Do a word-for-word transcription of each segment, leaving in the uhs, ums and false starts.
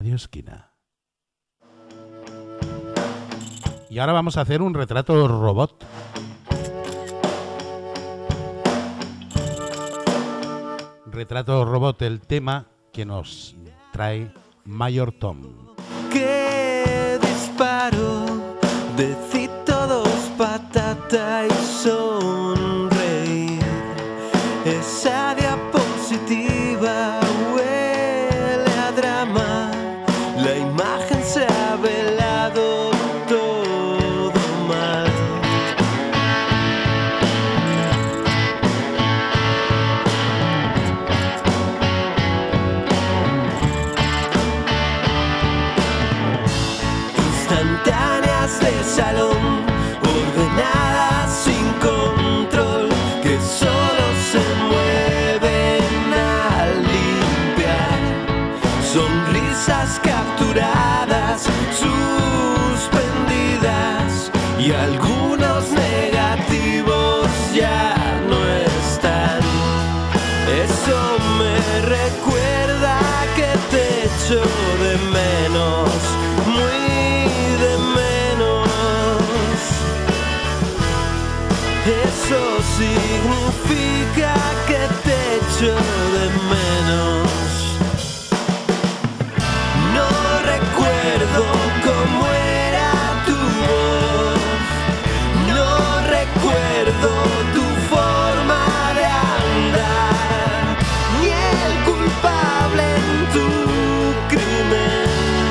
Radio Esquina. Y ahora vamos a hacer un retrato robot. Retrato robot, el tema que nos trae Mayor Tom. ¡Qué disparo! Decid todos patata y sonreír. Esa diapositiva huele a drama. La imagen se ha velado todo mal. Instantáneas de salón, ordenadas sin control, que solo se mueven al limpiar. Sonrisas capturadas, suspendidas, y algunos negativos ya no están. Eso me recuerda que te echo de menos, muy de menos. Eso significa que te echo de menos. No recuerdo cómo era tu voz, no recuerdo tu forma de andar, ni el culpable en tu crimen.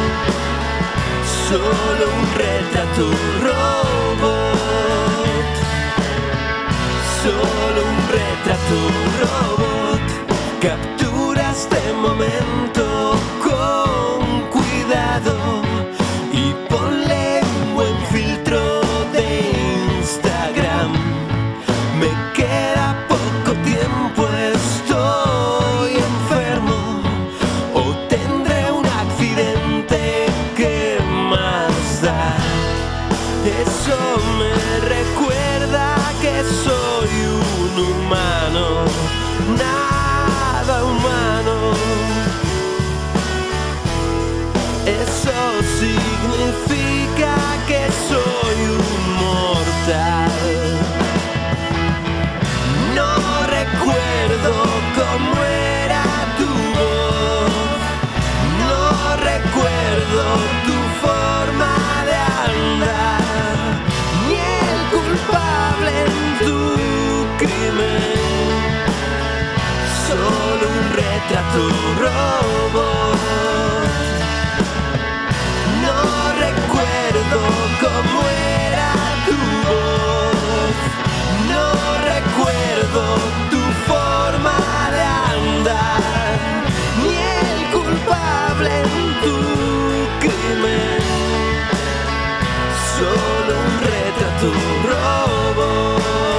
Solo un retrato robot, solo un retrato robot. Captura este momento con cuidado y ponle un buen filtro de Instagram. Me queda poco tiempo, estoy enfermo o tendré un accidente. ¿Qué más da? Eso me recuerda que soy un humano, nada humano. Eso significa que soy un mortal. No recuerdo cómo era tu voz, no recuerdo tu forma de andar, ni el culpable en tu crimen. Solo un retrato robot. No recuerdo cómo era tu voz, no recuerdo tu forma de andar, ni el culpable en tu crimen. Solo un retrato robot.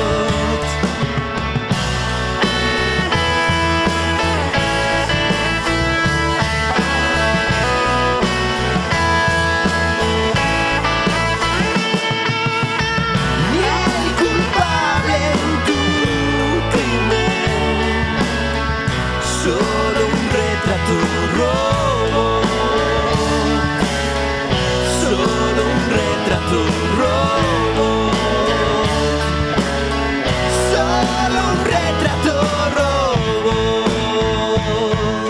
Solo un retrato robot, solo un retrato robot, solo un retrato robot.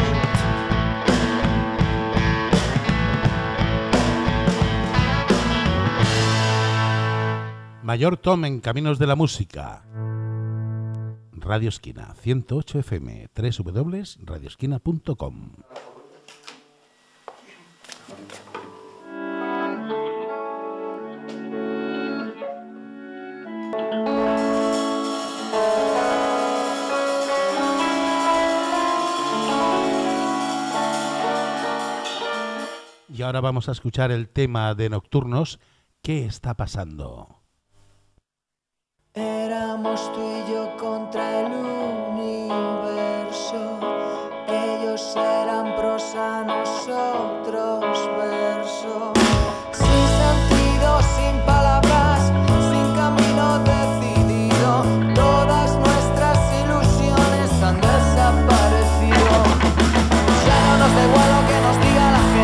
Mayor Tom en Caminos de la Música. Radio Esquina, ciento ocho F M, doble u doble u doble u punto radio esquina punto com. Y ahora vamos a escuchar el tema de Nocturnos, ¿Qué está pasando? Éramos tú y yo contra el universo. Ellos eran prosa, nosotros verso. Sin sentido, sin palabras, sin camino decidido. Todas nuestras ilusiones han desaparecido. Ya no nos da igual lo que nos diga la gente.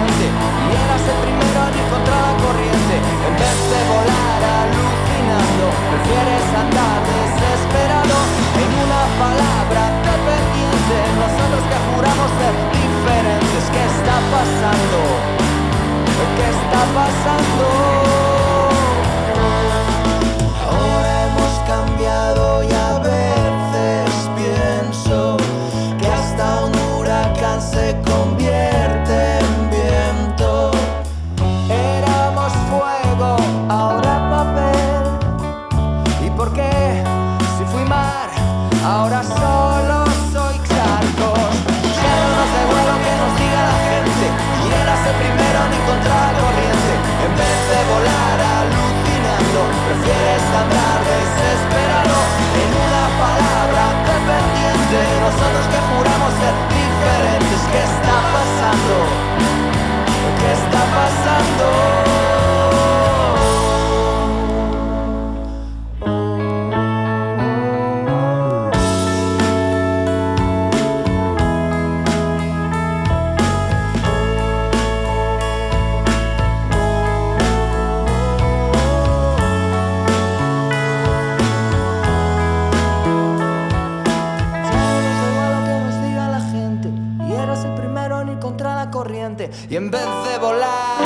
corriente y en vez de volar,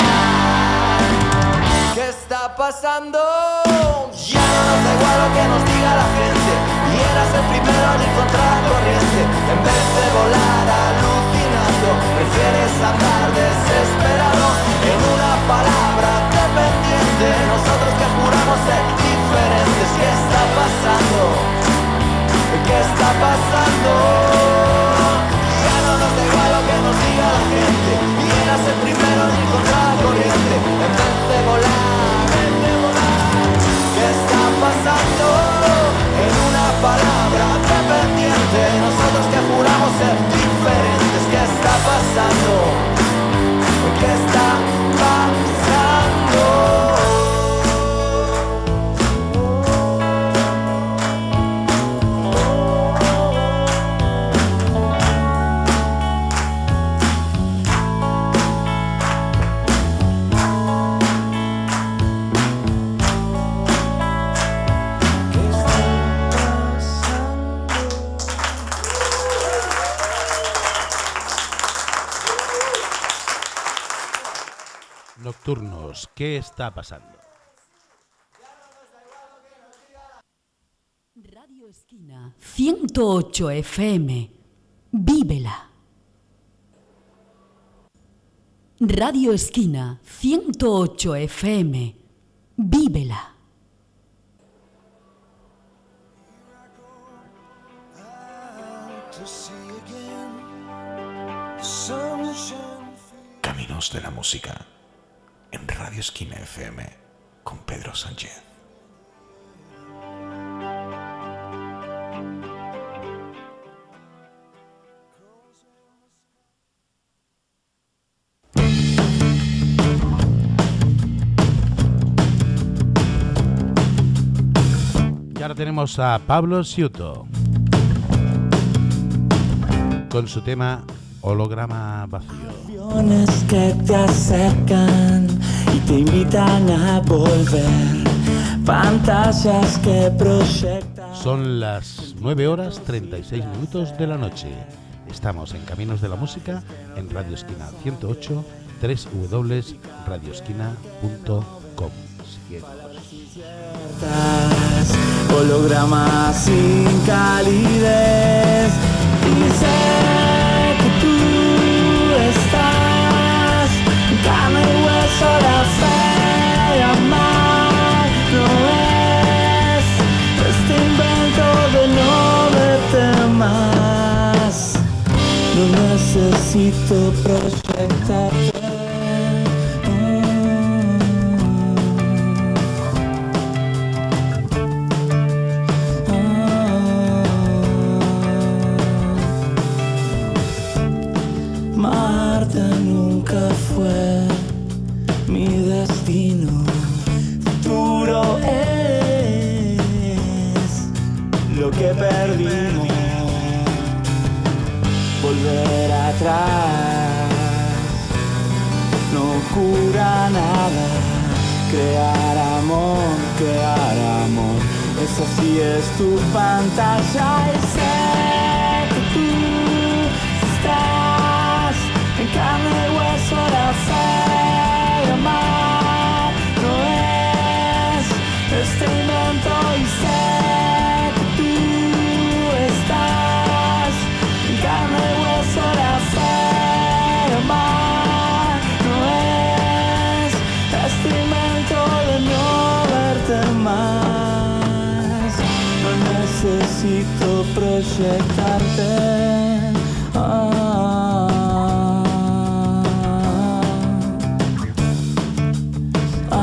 ¿qué está pasando? Ya no nos da igual lo que nos diga la gente y eras el primero en encontrar la corriente. En vez de volar alucinando, prefieres andar desesperado. En una palabra dependiente, nosotros que juramos ser diferentes. ¿Qué está pasando? ¿Qué está pasando? Ya no nos da igual lo que nos diga la gente y eras el primero en encontrar la corriente. En vez de volar, en vez de volar, ¿qué está pasando? En una palabra dependiente, nosotros que juramos ser diferentes. ¿Qué está pasando? ¿Qué está pasando? Nocturnos, ¿qué está pasando? Radio Esquina ciento ocho F M. Vívela. Radio Esquina ciento ocho F M. Vívela. Caminos de la música en Radio Esquina F M con Pedro Sánchez. Y ahora tenemos a Pablo Ciuto con su tema Holograma Vacío. Que te acercan y te invitan a volver, pantallas que proyectan. Son las nueve horas treinta y seis minutos de la noche. Estamos en Caminos de la Música en Radio Esquina ciento ocho, doble u doble u doble u punto radio esquina punto com. Hologramas sin calidez y sé que tú estás en carne y hueso. La fe de amar no es este invento de no verte más. No necesito proyectarte. Que perdimos, volver atrás no cura nada. Crear amor, crear amor, esa sí es tu pantalla. Y sé que tú estás en carne y hueso. La fe de amar no es este invento. Y sé necesito proyectarte. Ah, ah,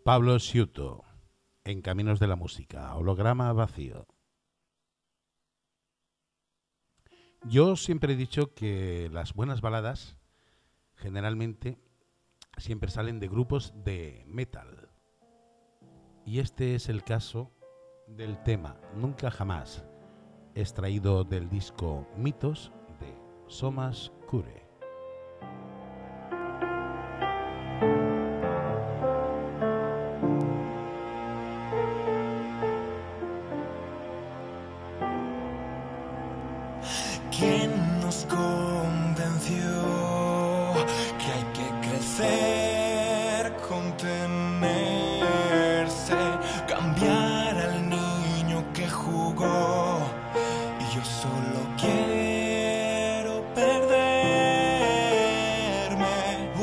Pablo Sciuto, en Caminos de la Música, Holograma Vacío. Yo siempre he dicho que las buenas baladas generalmente siempre salen de grupos de metal. Y este es el caso del tema Nunca Jamás, extraído del disco Mitos de Somas Cure. ¿Quién nos convenció que hay que crecer, contenerse, cambiar al niño que jugó? Y yo solo quiero perderme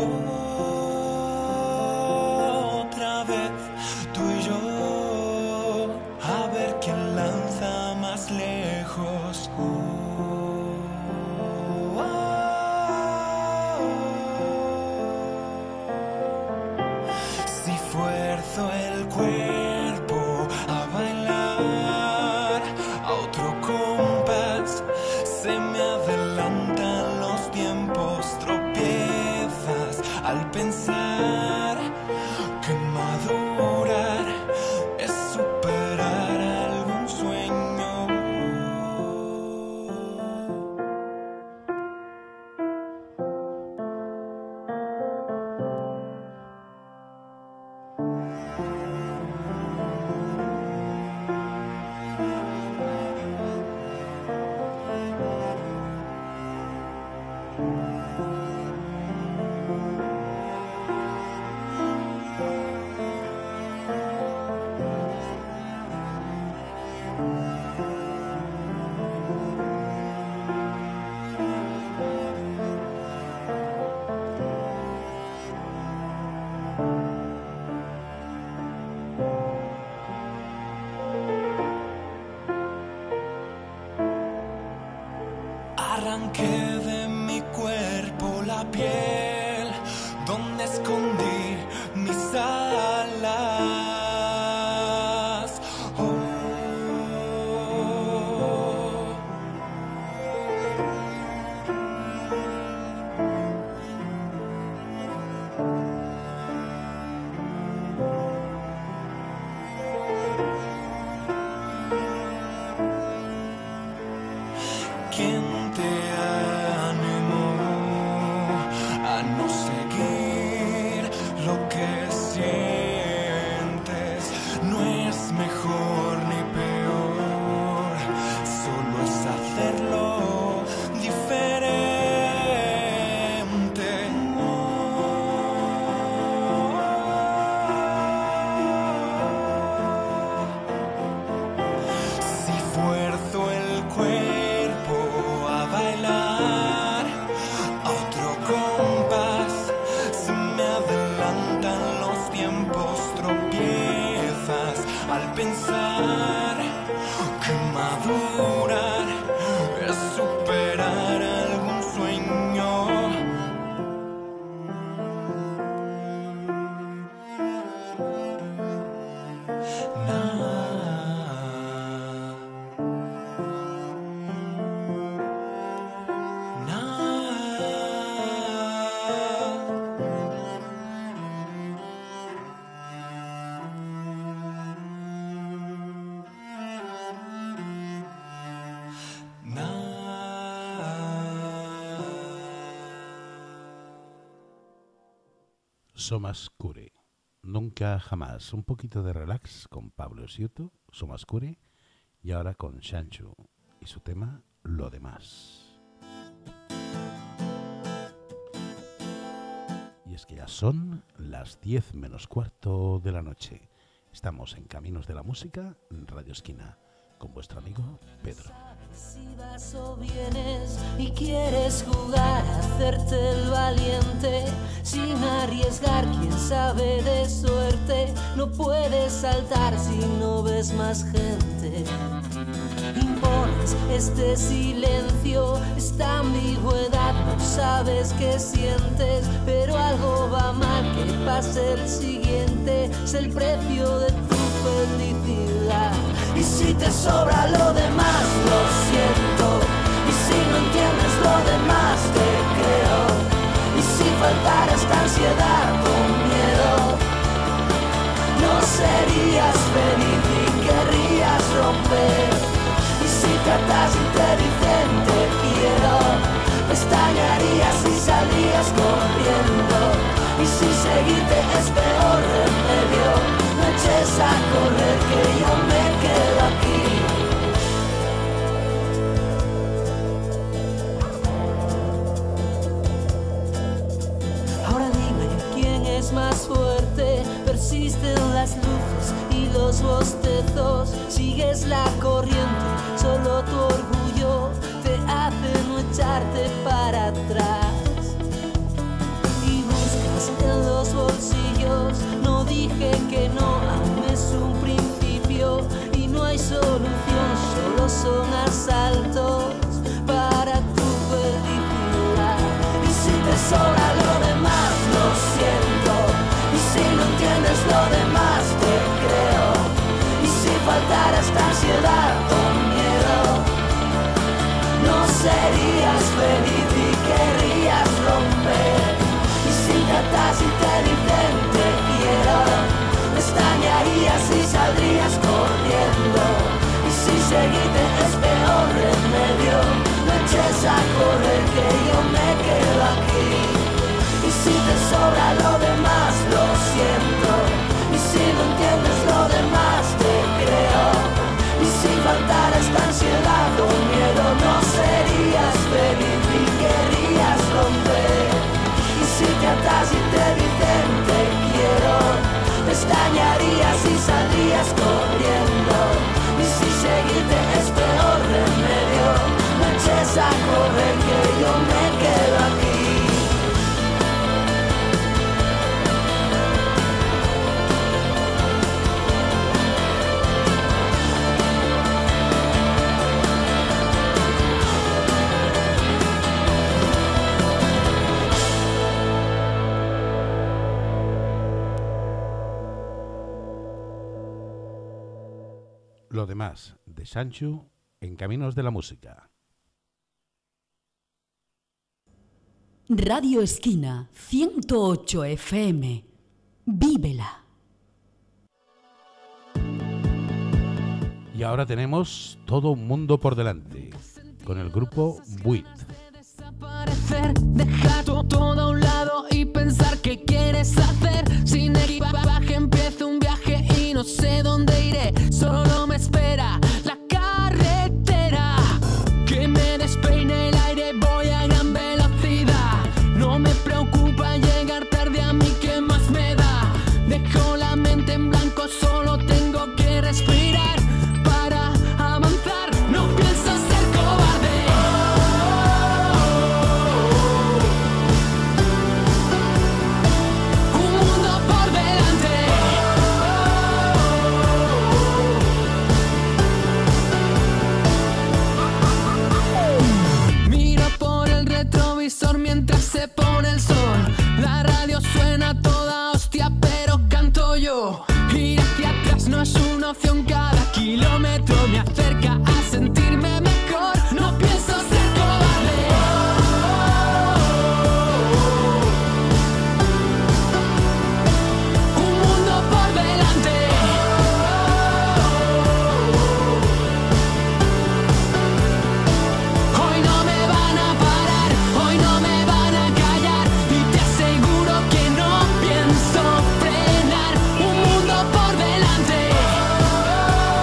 otra vez, tú y yo, a ver quién lanza más lejos. El cuerpo a bailar a otro compás, se me adelantan los tiempos, tropiezas al pensar que madurar es superar algún sueño. Arranqué de mi cuerpo la piel donde escondí mis alas. Oh. ¿Quién te animó a no seguir lo que sientes? No es mejor ni peor, solo es hacerlo diferente. Si fuerzo el cuerpo a bailar a otro compás, se me adelantan los tiempos, tropiezas al pensar que madurar es superar algún sueño. Somas Cure, Nunca Jamás. Un poquito de relax con Pablo Sciuto, Somas Cure, y ahora con Shanchu y su tema Lo Demás. Y es que ya son las diez menos cuarto de la noche. Estamos en Caminos de la Música, en Radio Esquina, con vuestro amigo Pedro. Si vas o vienes y quieres jugar a hacerte el valiente, sin arriesgar, quién sabe de suerte, no puedes saltar si no ves más gente. Impones este silencio, esta ambigüedad, no sabes qué sientes, pero algo va mal, que pase el siguiente. es el precio de tu felicidad. Y si te sobra lo demás, lo siento. Y si no entiendes lo demás, te creo. Y si faltara esta ansiedad con miedo, no serías feliz y querrías romper. Y si tratas inteligente quiero, me extrañarías si salías corriendo. Y si seguirte es peor remedio, no eches a correr que yo me quedo aquí. Ahora dime quién es más fuerte, persisten las luces y los bostezos, sigues la corriente, solo tu orgullo te hace no echarte para atrás. Y buscas en los bolsillos, no dije que no, aún es un principio y no hay solución, solo son asaltos para tu felicidad. Y si te sobra lo demás, lo siento. Y si no entiendes lo demás, te creo. Y si faltara esta ansiedad con miedo, no serías feliz y querrías romper. Y si tratas inteligente quiero, me extrañarías si saldrías corriendo. Y si seguirte es peor remedio, no eches a correr que yo me quedo aquí. Y si te sobra lo demás, lo siento. Y si no entiendes lo demás, te creo. Y si faltara esta ansiedad o miedo, no serías feliz y querrías romper. Y si te atas inteligente quiero, me extrañarías si saldrías corriendo. Y si seguirte es peor remedio, no eches a correr que yo me quedo aquí. Lo demás, de Sanchu, en Caminos de la Música. Radio Esquina, ciento ocho F M. Vívela. Y ahora tenemos todo un mundo por delante, con el grupo Buit. Dejar todo a un lado y pensar qué quieres hacer. Sin equipaje empiezo un viaje y no sé dónde iré. Solo me espera la carretera que me despeine el aire. Voy a gran velocidad. No me preocupa llegar tarde, a mí qué más me da. Dejo la mente en blanco, solo tengo que respirar para avanzar. No pienso ser cobarde. Un mundo por delante. Miro por el retrovisor mientras se pone el sol. La radio suena a toda hostia, pero canto yo. Ir hacia atrás no es una opción, cada kilómetro me acerca a sentirme mejor. No pienso ser cobarde. Un mundo por delante. Hoy no me van a parar, hoy no me van a callar. Y te aseguro que no pienso frenar. Un mundo por delante.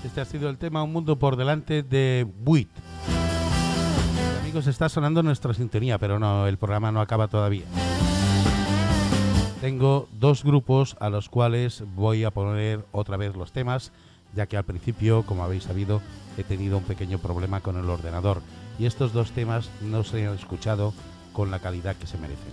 Este ha sido el tema Un Mundo por Delante de Buit. Amigos, está sonando nuestra sintonía, pero no, el programa no acaba todavía. Tengo dos grupos a los cuales voy a poner otra vez los temas, ya que al principio, como habéis sabido, he tenido un pequeño problema con el ordenador y estos dos temas no se han escuchado con la calidad que se merecen.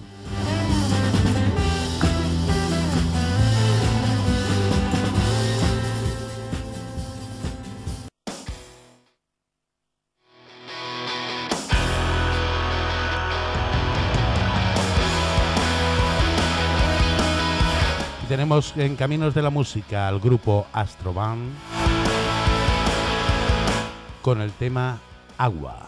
Tenemos en Caminos de la Música al grupo Astrovan con el tema Agua.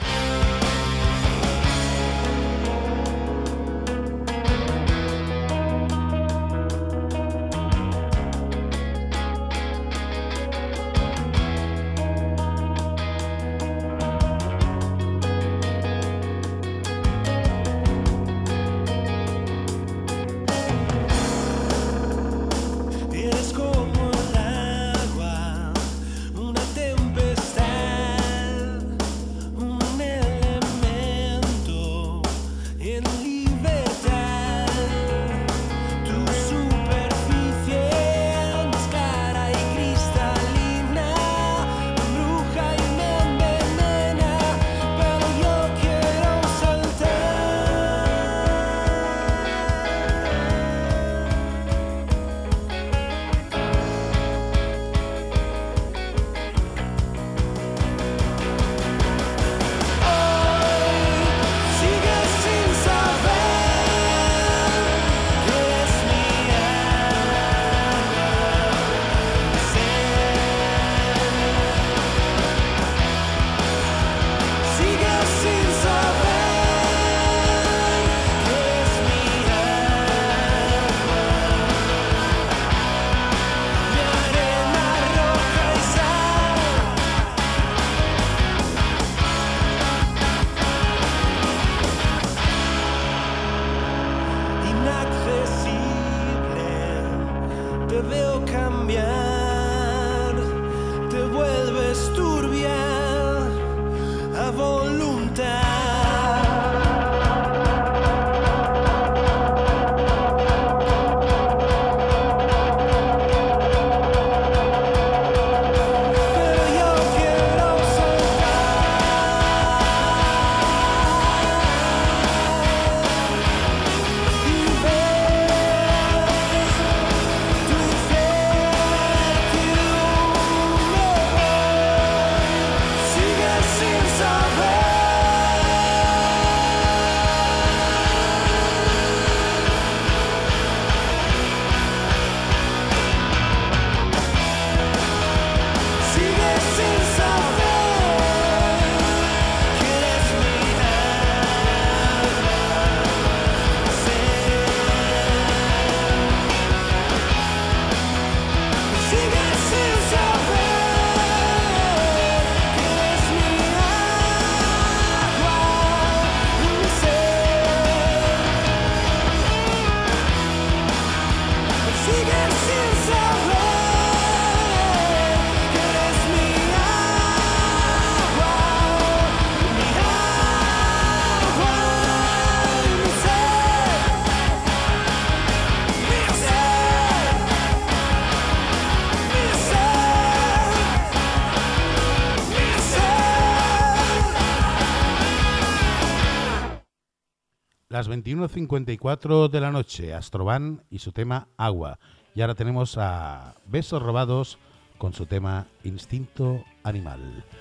Las veintiuno cincuenta y cuatro de la noche, Astrovan y su tema Agua. Y ahora tenemos a Besos Robados con su tema Instinto Animal.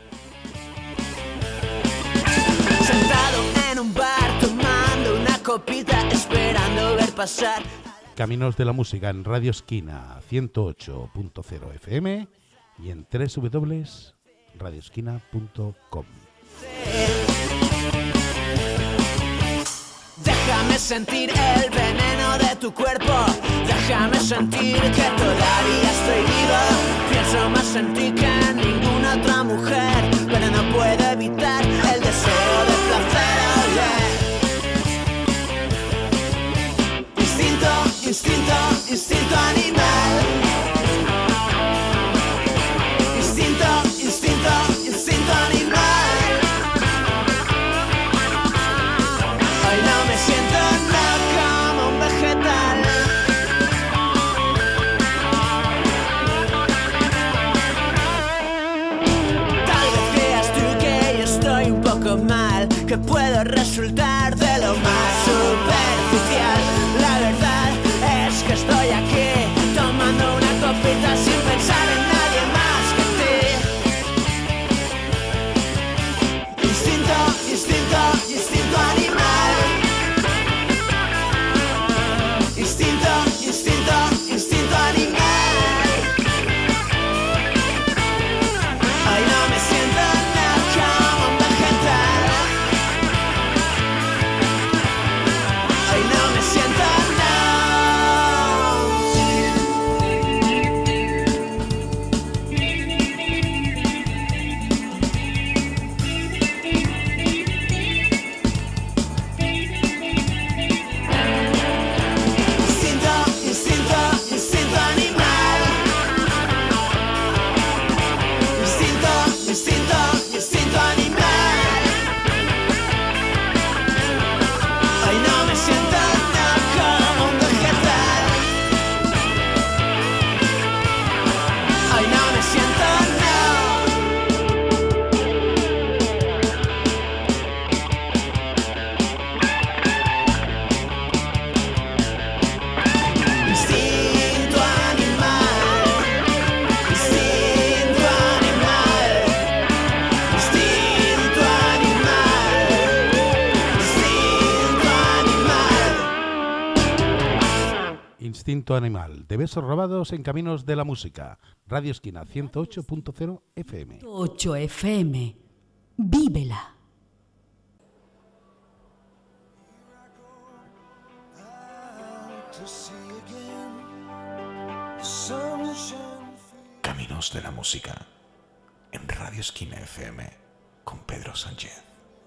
Sentado en un bar tomando una copita, esperando ver pasar. Caminos de la Música en Radio Esquina ciento ocho punto cero F M y en doble u doble u doble u punto radio esquina punto com. Déjame sentir el veneno de tu cuerpo. Déjame sentir que todavía estoy vivo. Pienso más en ti que en ninguna otra mujer, pero no puedo evitar el deseo de placer. Oh, yeah. Instinto, instinto, instinto animal. Instinto que puedo resultar de lo más superficial. La verdad es que estoy aquí tomando una copita sin pensar en nadie más que ti. Instinto, instinto, instinto animal. Instinto, instinto, instinto animal. Ay, no me siento nada como un vegetal. Ay, no me siento Instinto animal, de besos robados en Caminos de la Música. Radio Esquina ciento ocho punto cero F M. ciento ocho F M. Vívela. Caminos de la Música en Radio Esquina F M con Pedro Sánchez.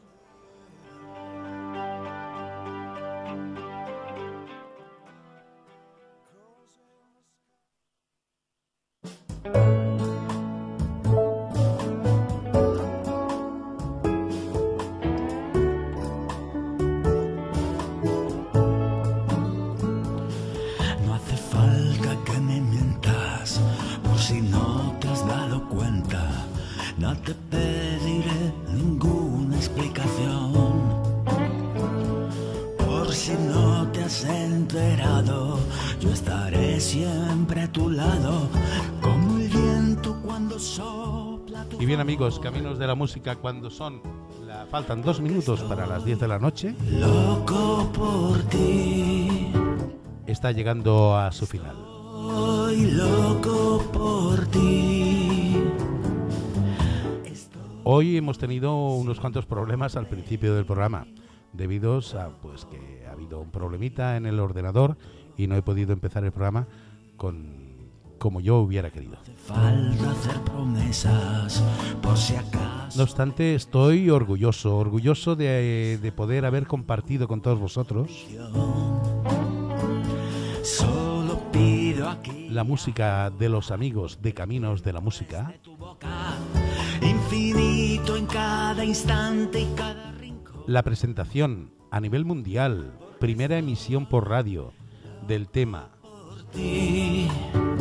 No hace falta que me mientas, por si no te has dado cuenta. No te pediré ninguna explicación, por si no te has enterado. Yo estaré siempre a tu lado, como el viento cuando sopla tu... Y bien, amigos, Caminos de la Música, cuando son la, faltan dos minutos para las diez de la noche, Loco por ti, está llegando a su final. soy loco por ti. Hoy hemos tenido unos cuantos problemas al principio del programa, debido a pues que ha habido un problemita en el ordenador y no he podido empezar el programa con como yo hubiera querido. Falta hacer promesas, por si acaso. No obstante, estoy orgulloso, orgulloso de, de poder haber compartido con todos vosotros Solo pido aquí la música de los amigos de Caminos de la Música, tu boca, infinito en cada instante y cada rincón. la presentación a nivel mundial, primera emisión por radio del tema Ti,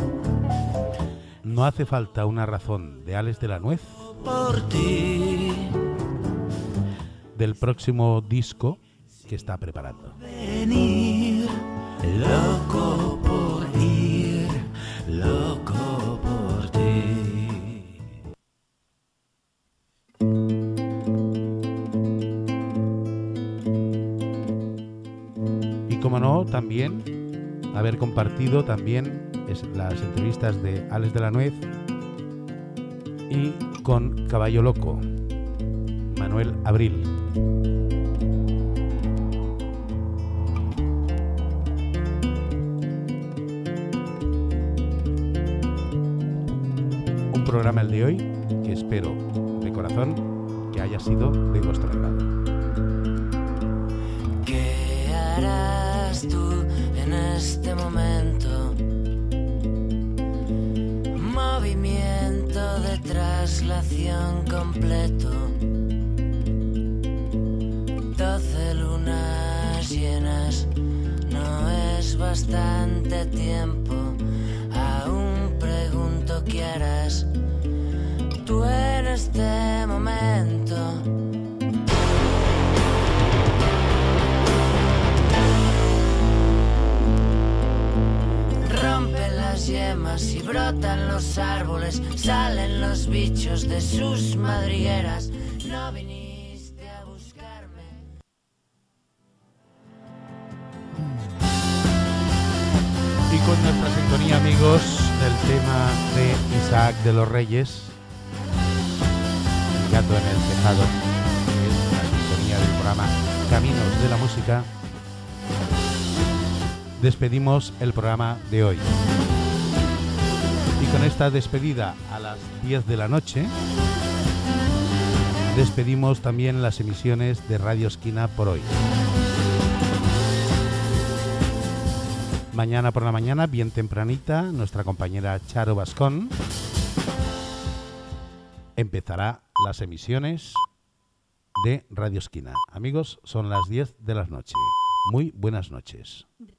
No hace falta una razón de Alex de la Nuez, por ti, del próximo disco que está preparando. venir, loco por ir, loco por ti. Y como no, también haber compartido también es las entrevistas de Alex de la Nuez y con Caballo Loco, Manuel Abril. Un programa el de hoy que espero de corazón que haya sido de vuestro agrado. ¿Qué harás tú en este momento? Movimiento de traslación completo. Doce lunas llenas no es bastante tiempo. Aún pregunto qué harás tú en este momento. problemas y brotan los árboles, salen los bichos de sus madrigueras. No viniste a buscarme. Y con nuestra sintonía, amigos, del tema de Isaac de los Reyes, El gato en el tejado, que es la sintonía del programa Caminos de la Música, despedimos el programa de hoy. Y con esta despedida a las diez de la noche, despedimos también las emisiones de Radio Esquina por hoy. Mañana por la mañana, bien tempranita, nuestra compañera Charo Bascón empezará las emisiones de Radio Esquina. Amigos, son las diez de la noche. Muy buenas noches.